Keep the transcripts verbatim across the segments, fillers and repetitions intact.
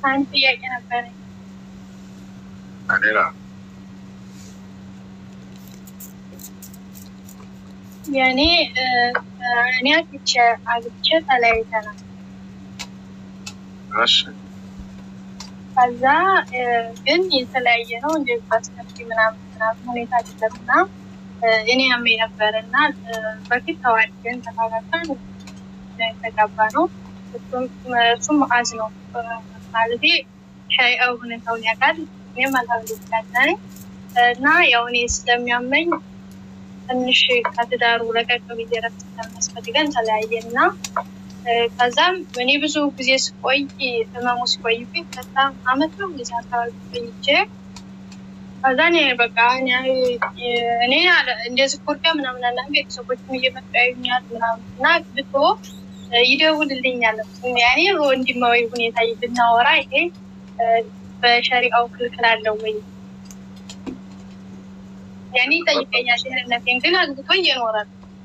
أنت يا كنبري أنا لا يعني أنا كنت عايزة على إيتنا ماشي كذا جن يتلاقي هنا وندي بس كنتي من عم من عم هني تاجرنا إني أمي نبرنا بقيت توعد جن تفاعلنا نتقابلنا ثم ثم أزنو مالدي شيء أو هنا توني أكاد نعم هذا الكلام نا يوني إسلام يومين النشيد كتدار ولا كتبي درس الناس كتيجان تلاقينا كذا مني بزوج بزيس كوي تمام مش كوي في كذا عملتهم لسه بيجي كذا نير بقى يعني نير على إنديز كوركا من أمنا نبي سبوت مية بتاعي من ناك بتو يدور اللي يعلم يعني هو عندي ما يبني تاي بالنورة إيه بشاري أو كل كلام لوي يعني تاي كيا شهر النفين كنا نقول ينورا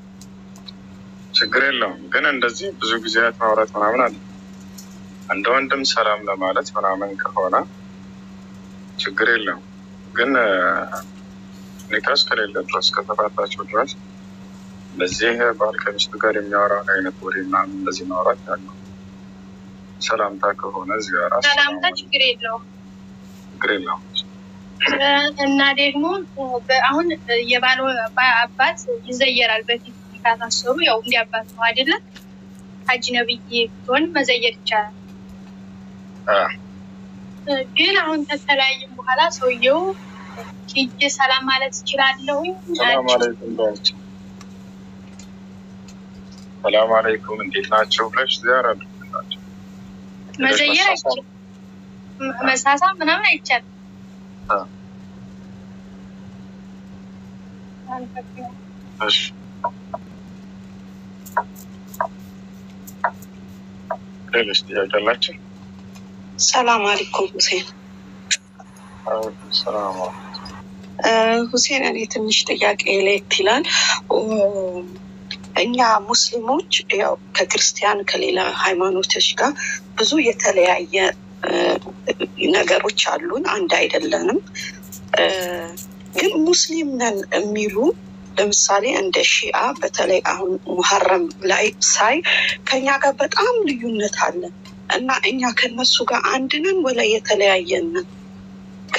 ችግር የለውም ግን እንደዚህ ብዙ ጊዜያት ማውራት ምናምን አለ አንድ ወንድም ሰላም ለማለት ምናምን ከሆነ ችግር የለውም ግን ንቃስ ከሌለ ድረስ ከተፋታችሁ ድረስ በዚህ ባል ከሚስቱ ጋር የሚያወራው አይነት ወሬ ምናምን እንደዚህ ማውራት ያለው ሰላምታ ከሆነ እዚህ ጋር ሰላምታ ችግር የለውም ችግር የለውም እና ደግሞ አሁን የባል አባት ይዘየራል በፊት ካታሰሩ ያው እንዲያባት ነው አይደለ አጅነብይ ሆን መዘየር ይቻላል አ ግን አሁን ተተላየም በኋላ ሰውየው ኪጅ ሰላም ማለት ይችላል ሰላም አለይኩም ዳንች ሰላም አለይኩም እንዴት ናችሁ ብለሽ ዚያራ አድርጋችሁ መዘየር አይቻልም መሳሳ ምናምን አይቻልም አ እሺ السلام عليكم حسين. عليكم السلام. حسين أنا تمشي تجاك إليك تلان وإني مسلموج يا ككريستيان كليلا هايمانو تشكا بزو يتلاعي نجاروش علون عند عيد اللانم جن مسلمنا ميلو ለምሳሌ እንደ ሺአ በተለይ አሁን ሙሐረም ላይ ሳይ ከኛ ጋር በጣም ልዩነት አለ እና እኛ ከነሱ ጋር አንድ ነን ወላ የተለያየን ከ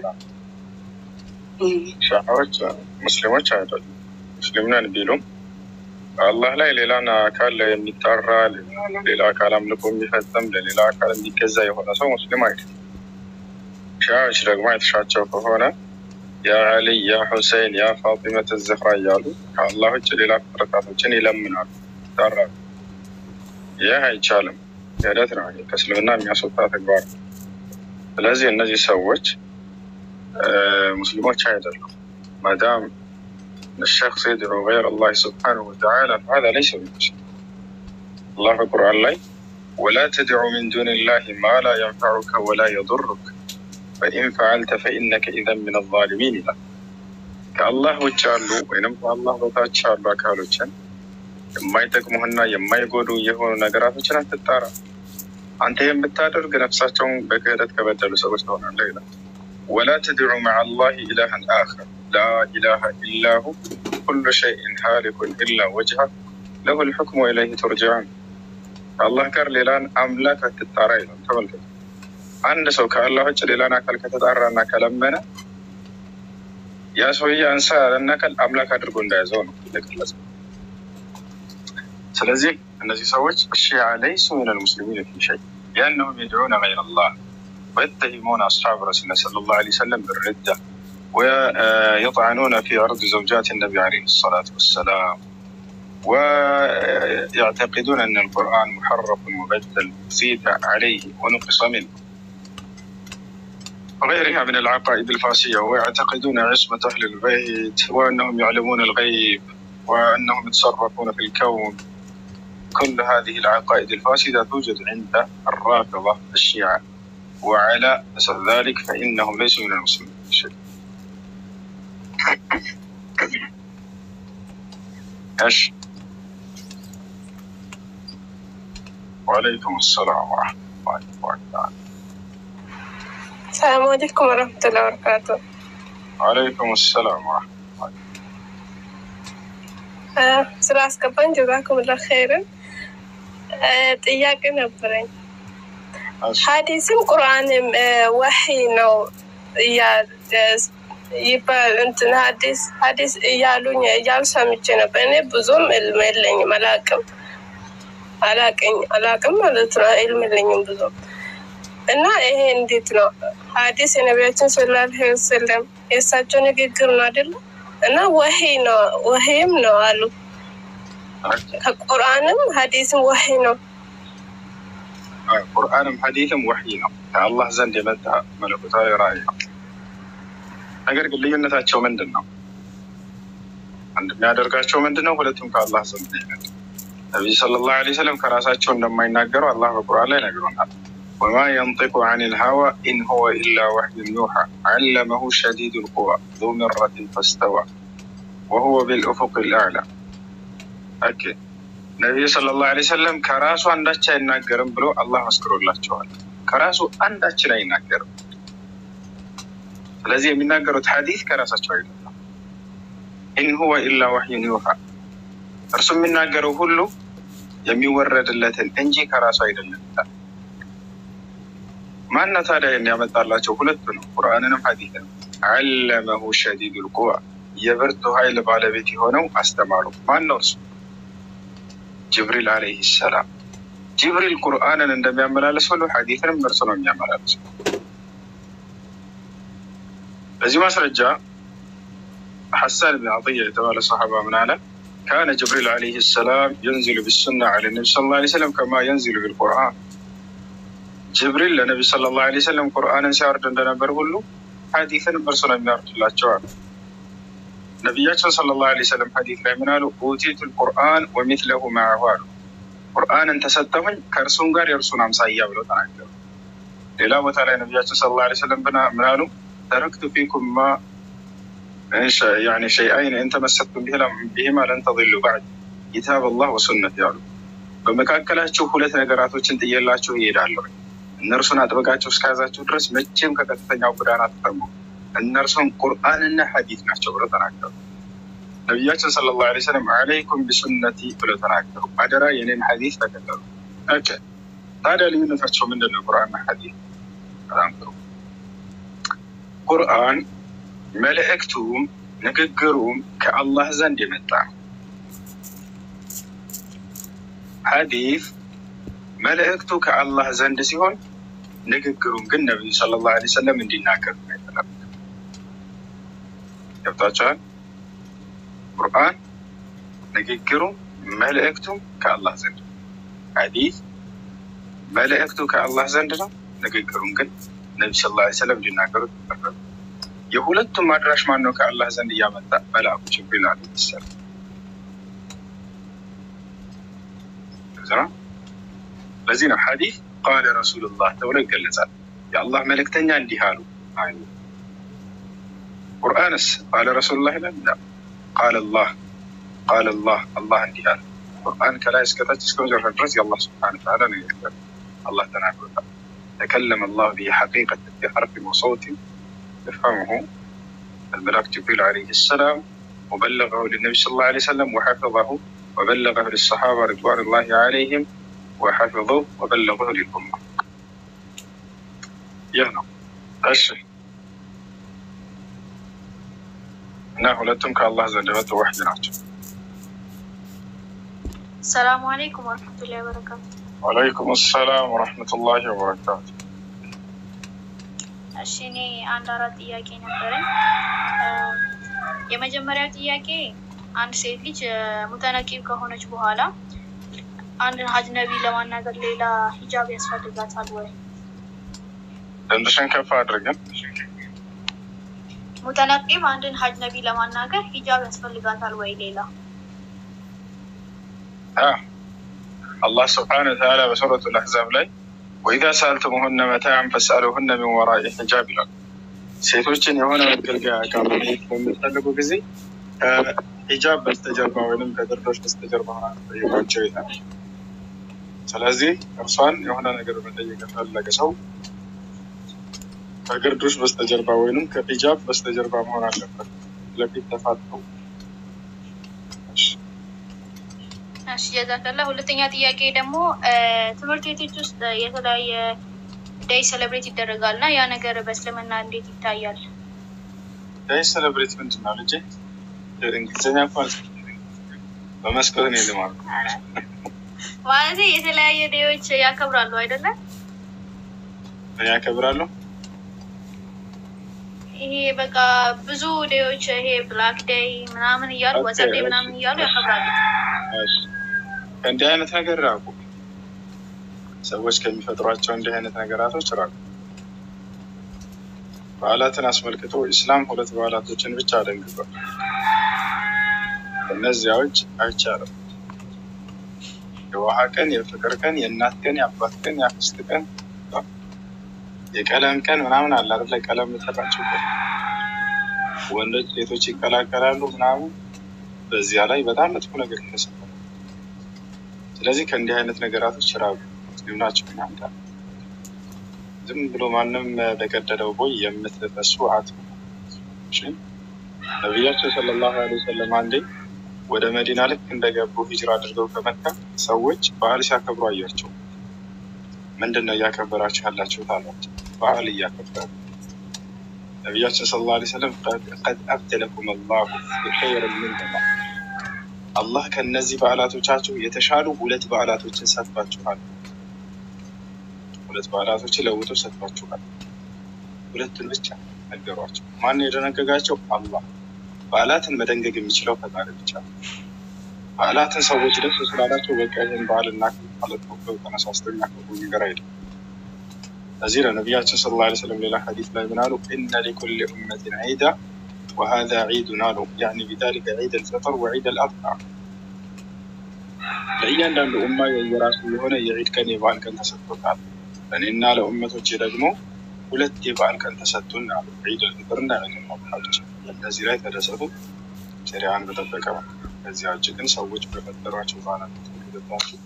ሻዎች ሙስሊሞች አይደሉም ሙስሊምናን ቢሉም አላህ ላይ ሌላና አካል የሚጣራ ሌላ አካል አምልኮ የሚፈጽም ለሌላ አካል የሚገዛ የሆነ ሰው ሙስሊም አይደለም ሻዎች ደግሞ የተሻቸው ከሆነ يا علي يا حسين يا فاطمة الزهراء يالو الله جل فرقاتوچن ይለምናሉ ታራ ያ አይቻልም ያለት ነው ከስልምና የሚያስወጣ ተግባር ስለዚህ እነዚህ ሰዎች ሙስሊሞች አይደሉም ማዳም الشخص يدعو غير الله سبحانه وتعالى هذا ليس بمسلم الله في القرآن لي ولا تدعو من دون الله ما لا ينفعك ولا يضرك فإن فعلت فإنك إذا من الظالمين لا كالله وجعلوا وإنما الله وتعالى كالوجن يما يتكمهنا يما يقولوا يهون نجاراتنا تتارا أنت يوم بتادر جنفساتهم بكرة كبدلوا سوتهم الليلة ولا تدعوا مع الله إلها آخر لا إله إلا هو كل شيء هالك إلا وجهه له الحكم وإليه ترجعون الله كار ليلان أملاك تتارا إلى تملك አንድ ሰው ከአላህ ውጭ ሌላን አካል ከተጣራና ከለመነ ያ ሰውዬ አንሳ ያለና ካል አምላክ አድርጎ እንዳያዘው ነው ለክላስ ስለዚህ እነዚህ ሰዎች ሺዓ ليس من المسلمين في شيء لأنهم يدعون غير الله ويتهمون أصحاب رسول الله صلى الله عليه وسلم بالردة ويطعنون في عرض زوجات النبي عليه الصلاة والسلام ويعتقدون أن القرآن محرف ومبدل زيد عليه ونقص منه وغيرها من العقائد الفاسية ويعتقدون عصمة أهل البيت وأنهم يعلمون الغيب وأنهم يتصرفون في الكون كل هذه العقائد الفاسدة توجد عند الرافضة الشيعة وعلى أساس ذلك فإنهم ليسوا من المسلمين شيء إيش وعليكم السلام ورحمة الله وبركاته عليكم ورحمة الله وبركاته. وعليكم السلام ورحمة الله. سلاس كبان جزاكم الله خيرا. ጥያቄ ነበረኝ። ሐዲስም ቁርአንም ወህይ ነው ያ ይባል እንትን ሐዲስ ሐዲስ እያሉኝ እያሉ ሰምቼ ነበር። እኔ ብዙም ዕልም የለኝም አላቅም አላቅኝ አላቅም ማለት ነው። ዕልም የለኝም ብዙም እና ይሄ እንዴት ነው ሐዲስ የነቢያችን ሰለላሁ ዐለይሂ ወሰለም የእሳቸው ንግግር ነው አይደል? እና ወህይ ነው ወህይም ነው አሉ። ከቁርአንም ሐዲስም ወህይ ነው። ቁርአንም ሐዲስም ወህይ ነው። ከአላህ ዘንድ የመጣ መለኮታዊ ራእይ ነው። ነገር ግን ልዩነታቸው ምንድን ነው? አንድ የሚያደርጋቸው ምንድን ነው? ሁለቱም ከአላህ ዘንድ ነው። ነብዩ ሰለላሁ ዐለይሂ ወሰለም ከራሳቸው እንደማይናገሩ አላህ በቁርአን ላይ ነግሮናል። وما ينطق عن الهوى إن هو إلا وحي يوحى علمه شديد القوى ذو مرة فاستوى وهو بالأفق الأعلى. أوكي ነብዩ ሰለላሁ ዐለይሂ ወሰለም ከራሱ አንዳች አይናገርም ብሎ አላህ መስክሮላቸዋል። ከራሱ አንዳች አይናገርም። ስለዚህ የሚናገሩት ሐዲስ ከራሳቸው አይደለም። إن هو إلا وحي يوحى እርሱ የሚናገረው ሁሉ የሚወረድለትን እንጂ ከራሱ አይደለም። ማን ነው ታዲያ የሚያመጣላቸው? ሁለቱ ነው፣ ቁርአንንም ሐዲስንም። علمه شديد القوى የብርቱ ኃይል ባለቤት የሆነው አስተማሩ ማን ነው? እርሱ ጅብሪል አለይሂ ሰላም። ጅብሪል ቁርአንን እንደሚያመላልስ ሁሉ ሐዲስንም እርሱ ነው የሚያመላልሰው። በዚህ ማስረጃ ሐሳን ብን አጥያ የተባለ ሰሃባ ምን አለ? كان جبريل عليه السلام ينزل بالسنة على النبي صلى الله عليه وسلم كما ينزل بالقرآن. جبريل للنبي صلى الله عليه وسلم قرآن سيارد عندنا برهلو حديثا برسنا من أرض الله جواب. نبياتنا صلى الله عليه وسلم حديث لا منالو أوتيت القرآن ومثله معه. قرآن تسدهم كرسون غير يرسون عمسايا بلو تناكلو. للا وتعالى نبياتنا صلى الله عليه وسلم بنا منالو تركت فيكم ما يعني شيئين إن تمسكتم بهما لن تضلوا بعد كتاب الله وسنة يالو. በመካከላችሁ ሁለት ነገራቶችን ጥየላችሁ ይሄዳለሁ። እነርሱን አጥብቃችሁ እስከያዛችሁ ድረስ መቼም ከቀጥተኛው ጎዳና አትጠሙ። እነርሱም ቁርአንና ሐዲስ ናቸው ብለው ተናገሩ። ነብያችን ሰለላሁ ዐለይሂ ወሰለም አለይኩም ቢሱነቲ ብለው ተናገሩ። አደራ የኔን ሐዲስ ተከተሉ። ኦኬ ታዲያ ልዩነታቸው ምንድን ነው? ቁርአንና ሐዲስ ተናገሩ። ቁርአን መልእክቱም ንግግሩም ከአላህ ዘንድ የመጣ ነው። ሐዲስ መልእክቱ ከአላህ ዘንድ ሲሆን ንግግሩን ግን ነብዩ ሰለላሁ ዐለይሂ ወሰለም እንዲናገሩ ነው የተላከው። ገብታችኋል? ቁርአን ንግግሩ መልእክቱ ከአላህ ዘንድ፣ ሐዲስ መልእክቱ ከአላህ ዘንድ ነው። ንግግሩን ግን ነብዩ ሰለላሁ ዐለይሂ ወሰለም እንዲናገሩ ተፈቀደ። የሁለቱም አድራሽ ማን ነው? ከአላህ ዘንድ እያመጣ መልአኩ ጅብሪል አለይሂ ሰላም። ለዚህ ነው ሐዲስ ቃለ ረሱሉላህ ተብሎ ይገለጻል። የአላህ መልእክተኛ እንዲህ አሉ አሉ። ቁርአንስ ቃለ ረሱሉላህ ይላል? ቃለ አላህ ቃለ አላህ አላህ እንዲህ አለ። ቁርአን ከላይ እስከታች እስከ መጨረሻ ድረስ የአላህ ሱብሓነሁ ወተዓላ ንግግር አላህ ተናግሮታል። ተከለመ አላህ ቢሐቂቀት ቢሐርፍ ወሰውት يفهمه الملك جبريل عليه السلام وبلغه للنبي صلى الله عليه وسلم وحفظه وبلغه للصحابة رضوان الله عليهم وحفظه وبلغه للأمة. يهنا أشي إنه لتمك الله زنجبت وحدنا. السلام عليكم ورحمة الله وبركاته. وعليكم السلام ورحمة الله وبركاته. እሺ እኔ አንድ አራት ጥያቄ ነበረኝ። የመጀመሪያው ጥያቄ አንድ ሴት ልጅ ሙተነቂብ ከሆነች በኋላ አንድ አጅነቢ ለማናገር ሌላ ሂጃብ ያስፈልጋታል ወይ? እንደሽን ከፍ አድርገን ሙተነቂብ አንድን አጅነቢ ለማናገር ሂጃብ ያስፈልጋታል ወይ ሌላ? አ አላህ ሱብሓነሁ ወተዓላ በሱረቱ አልአሕዛብ ላይ وإذا سألتموهن متاعا فاسألوهن من وراء حجاب ይላል። ሴቶችን የሆነ መገልገያ ዕቃ ማግኘት በምትፈልጉ ጊዜ ከሂጃብ በስተጀርባ ወይንም ከድርዶች በስተጀርባ ጠይቋቸው ይላል። ስለዚህ እርሷን የሆነ ነገር መጠየቅ የፈለገ ሰው ከግርዶሽ በስተጀርባ ወይንም ከሂጃብ በስተጀርባ መሆን አለበት። ለፊት ተፋጠው። እሺ ጀዛከላ። ሁለተኛ ጥያቄ ደግሞ ትምህርት ቤቶች ውስጥ የተለያየ ዴይ ሴሌብሬት ይደረጋልና ያ ነገር በእስልምና እንዴት ይታያል? ዴይ ሴሌብሬት ምንድን ነው ልጄ? እንግሊዝኛ ቋንቋ በመስኮት ነው የማርኩ ማለት የተለያየ ዴዮች ያከብራሉ አይደለ? ያከብራሉ። ይሄ በቃ ብዙ ዴዮች ይሄ ብላክ ዴይ ምናምን እያሉ ወሰዴ ምናምን እያሉ ያከብራሉ። እሺ እንዲህ አይነት ነገር ራቁ። ሰዎች ከሚፈጥሯቸው እንዲህ አይነት ነገራቶች ራቁ። በዓላትን አስመልክቶ ኢስላም ሁለት በዓላቶችን ብቻ አደንግጓል። እነዚያዎች አይቻልም። የውሃ ቀን፣ የፍቅር ቀን፣ የእናት ቀን፣ የአባት ቀን፣ የአክስት ቀን፣ የቀለም ቀን ምናምን አለ አይደል? ቀለም ተጣጣቸው ወንዶች ሴቶች ይቀላቀላሉ ምናምን። በዚያ ላይ በጣም መጥፎ ነገር ይፈሰታል። ስለዚህ ከእንዲህ አይነት ነገራቶች ራቁ። ልዩናቸው እናንተ ዝም ብሎ ማንም በቀደደው ቦይ የምትፈሱ አትሁኑ። እሺ ነብያችን ሰለላሁ ዐለይሂ ወሰለም አንዴ ወደ መዲና ልክ እንደገቡ ሂጅራ አድርገው ከመካ ሰዎች በዓል ሲያከብሩ አያቸው። ምንድነው እያከበራችሁ ያላችሁት አሏቸው። በዓል እያከበሩ ነብያችን ሰለላሁ ዐለይሂ ወሰለም قد أبدلكم الله بخير منهما አላህ ከነዚህ በዓላቶቻችሁ የተሻሉ ሁለት በዓላቶችን ሰጥቷችኋል። ሁለት በዓላቶችን ለውጦ ሰጥቷችኋል። ሁለቱን ብቻ ነገሯቸው። ማን የደነገጋቸው? አላህ። በዓላትን መደንገግ የሚችለው ፈጣሪ ብቻ ነው። በዓላትን ሰዎች ደስ ስላላቸው በቃ ይህን በዓል እናክብር ማለት ነው ተነሳስተው የሚያከብሩ ነገር አይደለም። እዚህ ለነቢያችን ሰለላሁ ዐለይሂ ወሰለም ሌላ ሐዲስ ላይ ምን አሉ? ኢነ ሊኩሊ ኡመቲን ዒዳ وهذا عيدنا له يعني بذلك عيد الفطر وعيد الأضحى ለእያንዳንዱ ኡማ የየራሱ የሆነ የዒድ ቀን የበዓል ቀን ተሰጥቶታል። እኔና ለኡመቶቼ ደግሞ ሁለት የበዓል ቀን ተሰጥቶን አሉ። ዒድ አልፈጥርና ዒድ አልአድሓ። እነዚህ ላይ ተደሰቱ ሸሪዓን በጠበቀ መልኩ። ከዚያ ውጭ ግን ሰዎች በፈጠሯቸው በዓላት ተከታትለው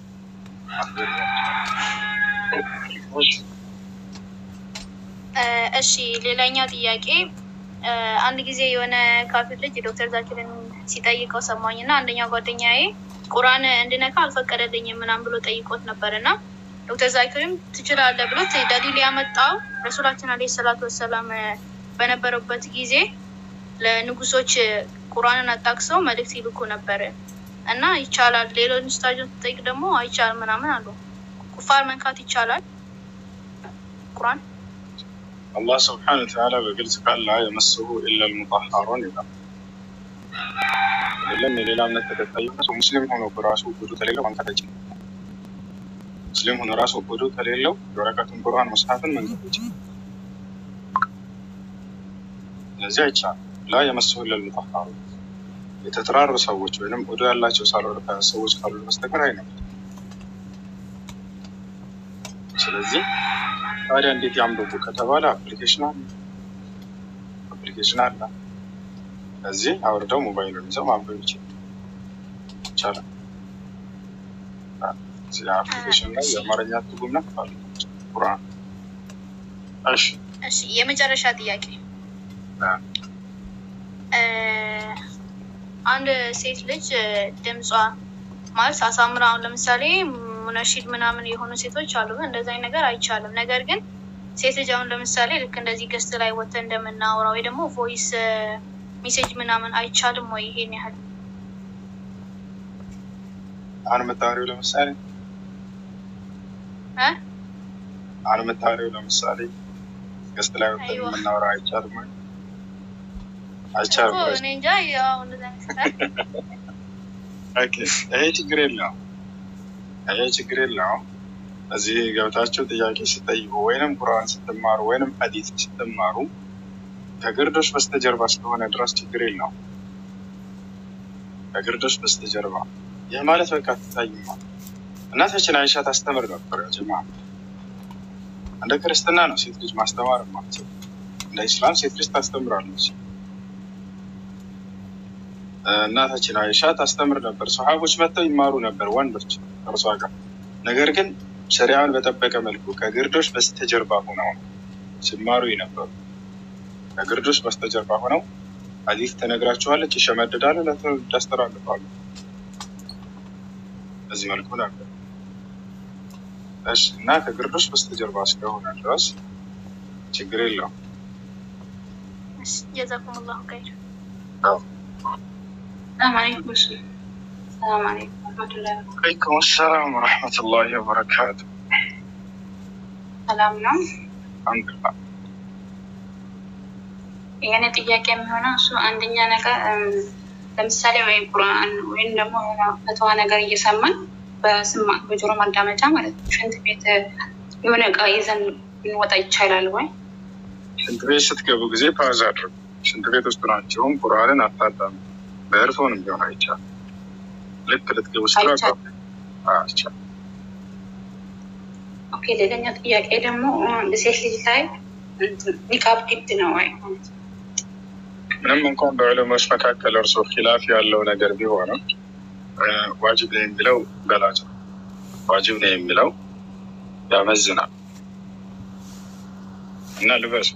እሺ ሌላኛው ጥያቄ አንድ ጊዜ የሆነ ካፊር ልጅ ዶክተር ዛኪርን ሲጠይቀው ሰማኝና አንደኛው ጓደኛዬ ቁርአን እንድነካ አልፈቀደልኝም ምናምን ብሎ ጠይቆት ነበርና ዶክተር ዛኪርም ትችላለህ ብሎ ደሊል ያመጣው ረሱላችን አለይሂ ሰላቱ ወሰለም በነበረበት ጊዜ ለንጉሶች ቁርአንን አጣቅሰው መልእክት ይልኩ ነበር እና ይቻላል። ሌሎች ስታጆች ጠይቅ ደግሞ አይቻል ምናምን አሉ። ኩፋር መንካት ይቻላል ቁርአን? الله سبحانه وتعالى بقلت قال لا يمسه إلا المطهرون إذا لم يلام نتدفعيه مسلم هنا براسه وقدو تليله من كتاج مسلم هنا راسه وقدو تليله بركة القرآن مصحف من كتاج لزيج لا يمسه إلا المطهرون يتترار سووش بينهم قدو الله جسالوا لك سووش قالوا المستقر هنا ስለዚህ ታዲያ እንዴት ያምሩቡ ከተባለ አፕሊኬሽን አለ አፕሊኬሽን አለ እዚህ አውርደው ሞባይሉን ይዘው ማንበብ ይችላል። እዚህ አፕሊኬሽን ላይ የአማርኛ ትርጉም ነው ቁርአን። እሺ እሺ የመጨረሻ ጥያቄ አንድ ሴት ልጅ ድምጿ ማለት አሳምራው ለምሳሌ ሙነሺድ ምናምን የሆኑ ሴቶች አሉ እንደዛ አይነት ነገር አይቻልም። ነገር ግን ሴት ልጅ አሁን ለምሳሌ ልክ እንደዚህ ገስት ላይ ወጥተ እንደምናወራው ወይ ደግሞ ቮይስ ሜሴጅ ምናምን አይቻልም ወይ? ይሄን ያህል አሁን መታወሪው ለምሳሌ እ አሁን መታወሪው ለምሳሌ ገስት ላይ ወጥተ እንደምናወራው አይቻልም ወይ? አይቻልም። እኔ እንጃ ያው እንደዛ ነው። ኦኬ ይሄ ችግር የለውም። ይሄ ችግር የለውም። እዚህ ገብታችሁ ጥያቄ ስትጠይቁ ወይንም ቁርአን ስትማሩ ወይንም ሐዲስ ስትማሩ ከግርዶሽ በስተጀርባ ስለሆነ ድረስ ችግር የለውም። ከግርዶሽ በስተጀርባ ይህ ማለት በቃ ትታይማ። እናታችን አይሻ ታስተምር ነበር ጀማ። እንደ ክርስትና ነው ሴት ልጅ ማስተማር ማለት ነው። እንደ እስላም ሴት ልጅ ታስተምራለች። እናታችን አይሻ ታስተምር ነበር። ሱሐቦች መጥተው ይማሩ ነበር ወንዶች እርሷ ጋር። ነገር ግን ሸሪዓን በጠበቀ መልኩ ከግርዶሽ በስተጀርባ ሆነው ሲማሩ የነበሩ ከግርዶሽ በስተጀርባ ሆነው ሐዲስ ተነግራቸዋለች ይሸመደዳሉ ለተስተላልፋሉ በዚህ መልኩ ነበር። እሺ እና ከግርዶሽ በስተጀርባ ስለሆነ ድረስ ችግር የለውም። እሺ ጀዛኩሙላሁ ኸይር። ሰላም አለይኩም። ሰላም አለይኩም ወራህመቱላሂ ወበረካቱህ። ወአለይኩም ሰላም ወራህመቱላሂ ወበረካቱህ። ሰላም ነው? አልሐምዱሊላህ። የኔ ጥያቄ የሚሆነው እሱ አንደኛ ነገር ለምሳሌ ወይ ቁርአን ወይም ደግሞ ፈተዋ ነገር እየሰማን በስማ በጆሮ ማዳመጫ ማለት ነው ሽንት ቤት የሆነ ዕቃ ይዘን እንወጣ ይቻላል ወይ? ሽንት ቤት ስትገቡ ጊዜ ፓዝ አድርጉ። ሽንት ቤት ውስጥ ናቸውም ቁርአንን አታዳሙ። በኤርፎንም ቢሆን አይቻልም። ልክ ልትገቡ ስትራቀው አይቻልም። ኦኬ ሌላኛው ጥያቄ ደግሞ በሴት ልጅ ላይ ኒቃብ ግድ ነው ወይ? ምንም እንኳን በዑለሞች መካከል እርሱ ኺላፍ ያለው ነገር ቢሆንም ዋጅብ ነው የሚለው ገላጭ ነው። ዋጅብ ነው የሚለው ያመዝናል እና ልበሱ።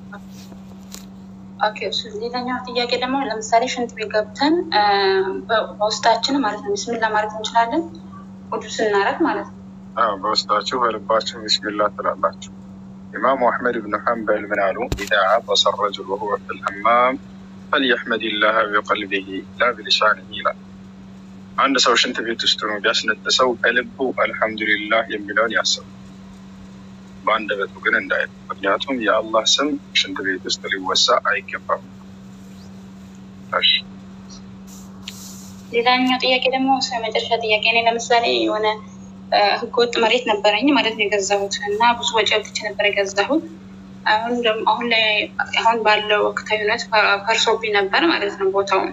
ኦኬ እሱ ሌላኛው ጥያቄ ደግሞ ለምሳሌ ሽንት ቤት ገብተን በውስጣችን ማለት ነው ቢስሚላህ ማለት እንችላለን ወዱ ስናረግ ማለት ነው? አዎ በውስጣችሁ በልባችሁ ቢስሚላህ ትላላችሁ። ኢማሙ አሕመድ ብን ሐንበል ምን አሉ? ኢዛ ዓጠሰ الرجل وهو في الحمام فليحمد الله بقلبه لا بلسانه ይላል። አንድ ሰው ሽንት ቤት ውስጥ ነው ቢያስነጥሰው በልቡ አልሐምዱሊላህ የሚለውን ያስብ፣ በአንደበቱ ግን እንዳይል። ምክንያቱም የአላህ ስም ሽንት ቤት ውስጥ ሊወሳ አይገባም። እሺ ሌላኛው ጥያቄ ደግሞ መጨረሻ ጥያቄ ነው። ለምሳሌ የሆነ ህገወጥ መሬት ነበረኝ ማለት ነው የገዛሁት እና ብዙ ወጪ አውጥቼ ነበር የገዛሁት። አሁን ደግሞ አሁን ላይ አሁን ባለው ወቅታዊ ሁኔታ ፈርሶብኝ ነበር ማለት ነው ቦታው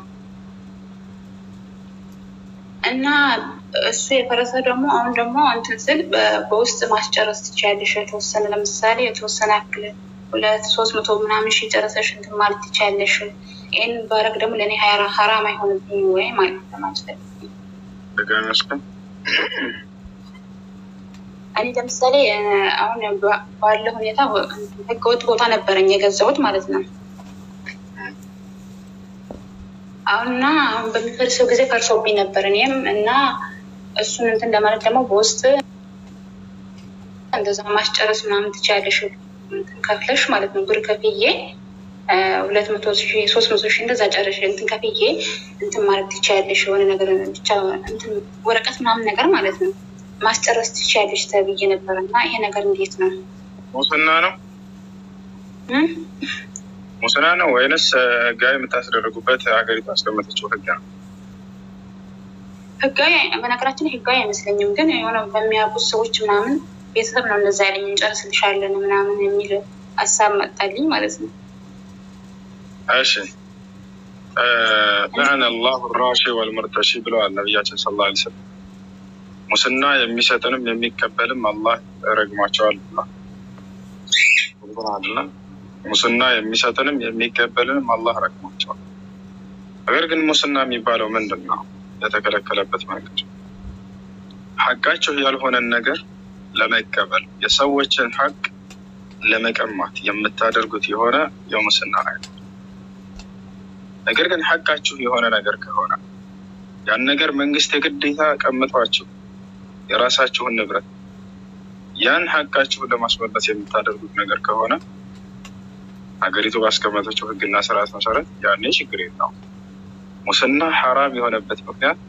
እና እሱ የፈረሰ ደግሞ አሁን ደግሞ እንትን ስል በውስጥ ማስጨረስ ትችያለሽ የተወሰነ ለምሳሌ የተወሰነ አክል ሁለት ሶስት መቶ ምናምን ሺህ ጨረሰሽ እንትን ማለት ትችያለሽ። ይሄን ባረግ ደግሞ ለኔ ሐራም አይሆንብኝ ወይ ማለት ነው ማለት ነው? በጋነስከም እኔ ለምሳሌ አሁን ባለው ሁኔታ ህገወጥ ቦታ ነበረኝ የገዛሁት ማለት ነው። አሁንና አሁን በሚፈርሰው ጊዜ ፈርሶብኝ ነበር እኔም እና እሱን እንትን ለማለት ደግሞ በውስጥ እንደዛ ማስጨረስ ምናምን ትችያለሽ ከፍለሽ ማለት ነው ብር ከፍዬ ሁለት መቶ ሺህ ሶስት መቶ ሺህ እንደዛ ጨረሽ እንትን ከፍዬ እንትን ማለት ትችያለሽ የሆነ ነገር ብቻ እንትን ወረቀት ምናምን ነገር ማለት ነው ማስጨረስ ትችያለሽ ተብዬ ነበርና ይሄ ነገር እንዴት ነው? ሙስና ነው ሙስና ነው ወይንስ ህጋዊ የምታስደርጉበት ሀገሪቱ አስቀመጠችው ህግ ነው? ህጋዊ በነገራችን ህጋዊ አይመስለኝም፣ ግን የሆነ በሚያውቁት ሰዎች ምናምን ቤተሰብ ነው እንደዛ ያለኝ እንጨርስልሻለን ምናምን የሚል ሀሳብ መጣልኝ ማለት ነው። እሺ ለዐነ አላሁ الراشي والمرتشي ብለዋል ነብያችን ሰለላሁ ዐለይሂ ወሰለም። ሙስና የሚሰጥንም የሚቀበልም አላህ ረግማቸዋል ብለዋል። ሙስና የሚሰጥንም የሚቀበልንም አላህ ረግማቸዋል። ነገር ግን ሙስና የሚባለው ምንድን ነው? የተከለከለበት መንገድ ሐቃቸው ያልሆነን ነገር ለመቀበል የሰዎችን ሐቅ ለመቀማት የምታደርጉት የሆነ የሙስና አይነት። ነገር ግን ሐቃችሁ የሆነ ነገር ከሆነ ያን ነገር መንግስት የግዴታ ቀምቷችሁ የራሳችሁን ንብረት ያን ሐቃችሁን ለማስመለስ የምታደርጉት ነገር ከሆነ ሀገሪቱ ባስቀመጠችው ህግና ስርዓት መሰረት ያኔ ችግር የለውም። ሙስና ሐራም የሆነበት ምክንያት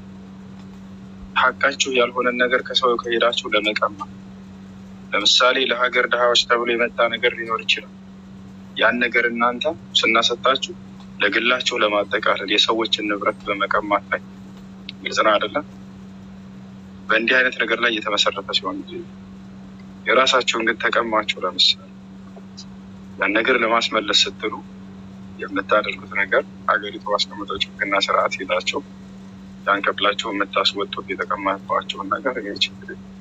ሐቃችሁ ያልሆነ ነገር ከሰው ከሄዳችሁ ለመቀማት፣ ለምሳሌ ለሀገር ድሃዎች ተብሎ የመጣ ነገር ሊኖር ይችላል። ያን ነገር እናንተ ሙስና ሰጣችሁ ለግላችሁ ለማጠቃለል የሰዎችን ንብረት በመቀማት ላይ ግልጽ ነው አይደለም? በእንዲህ አይነት ነገር ላይ እየተመሰረተ ሲሆን የራሳችሁን ግን ተቀማችሁ ለምሳሌ ያን ነገር ለማስመለስ ስትሉ የምታደርጉት ነገር ሀገሪቱ ባስቀመጠችው ህግና ስርዓት ሄዳችሁ ያን ከፍላችሁ የምታስወጡት የተቀማባችሁን ነገር ይሄ ችግር